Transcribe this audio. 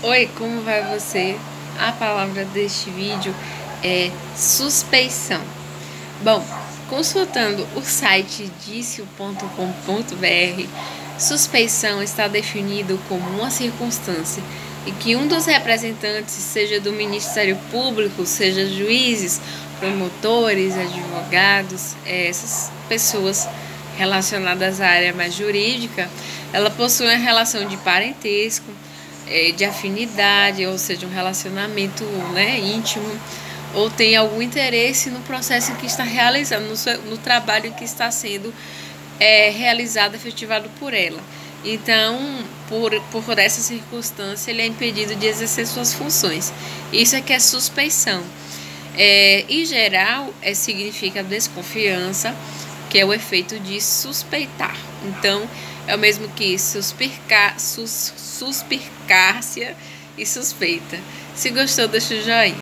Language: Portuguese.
Oi, como vai você? A palavra deste vídeo é suspeição. Bom, consultando o site dicio.com.br, suspeição está definido como uma circunstância em que um dos representantes, seja do Ministério Público, seja juízes, promotores, advogados, essas pessoas relacionadas à área mais jurídica, ela possui uma relação de parentesco, de afinidade, ou seja, um relacionamento, né, íntimo, ou tem algum interesse no processo que está realizando, no trabalho que está sendo realizado, efetivado por ela. Então, por essa circunstância, ele é impedido de exercer suas funções. Isso é que é suspeição. Em geral, significa desconfiança, que é o efeito de suspeitar. Então, é o mesmo que suspicácia e suspeita. Se gostou, deixa o joinha.